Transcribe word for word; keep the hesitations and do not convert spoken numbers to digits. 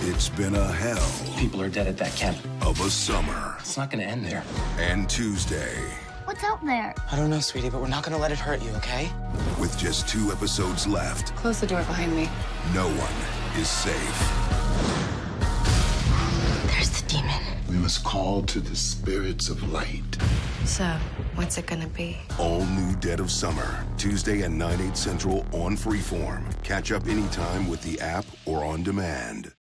It's been a hell People are dead at that camp. of a summer. It's not gonna end there. And Tuesday, What's out there? I don't know, sweetie, but we're not gonna let it hurt you, okay? with just two episodes left, Close the door behind me. no one is safe. There's the demon. We must call to the spirits of light. So, what's it gonna be? All new Dead of Summer, Tuesday at nine, eight central on Freeform. Catch up anytime with the app or on demand.